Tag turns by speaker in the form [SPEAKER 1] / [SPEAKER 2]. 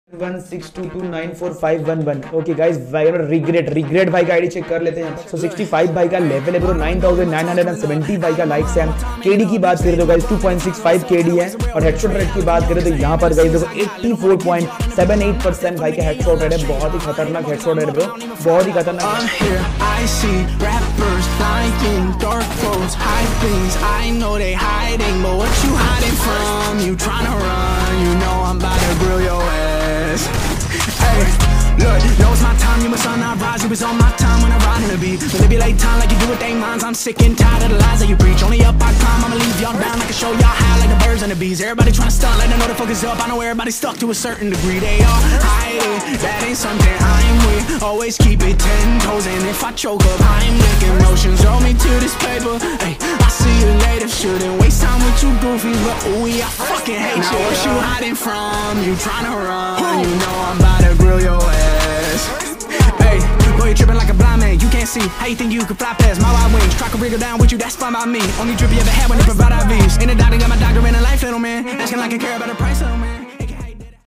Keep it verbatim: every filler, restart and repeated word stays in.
[SPEAKER 1] One six two two nine four five one one. Okay guys, भाई regret regret भाई का ID check कर लेते हैं। सो सिक्सटी फाइव भाई का लेवल है bro, nine thousand nine hundred seventy भाई का लाइक्स है। केडी की बात करें तो guys two point six five KD है, और हेडशॉट रेट की बात करें तो यहाँ पर गाइस देखो eighty four point seven eight percent भाई का हेडशॉट रेट है। बहुत ही खतरनाक हेडशॉट रेट ब्रो, बहुत ही खतरनाक। Hey, look, yo, it's my time, you must not rise. You was on my time when I ride in the beat. Manipulate time like you do with they minds. I'm sick and tired of the lies that you preach. Only up I climb, I'ma leave y'all down. I can show y'all how like the birds and the bees. Everybody tryna stunt like they know the focus up. I know everybody stuck to a certain degree. They all hiding, that ain't something I'm with. Always keep it ten toes, and if I choke up, I'm making motions. Roll me to this paper. Hey, I'll see you later. Shouldn't waste time with you goofies, but ooh, I fucking hate now you. What you hiding from? You tryna run? You know I'm about to grill your ass. Hey, boy, you tripping like a blind man. You can't see. How you think you could fly past my wide wings? Try to wriggle down with you, that's fine by me. Only drip you ever had when you provide I Vs. In the doctor, got my doctor in a life, little man. Asking like I care about the price, little man.